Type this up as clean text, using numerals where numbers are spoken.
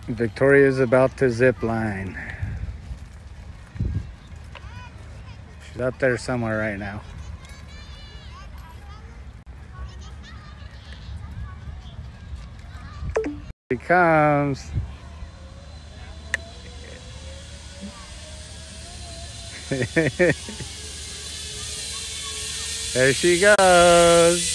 Victoria's about to zip line. She's up there somewhere right now. Here she comes. There she goes.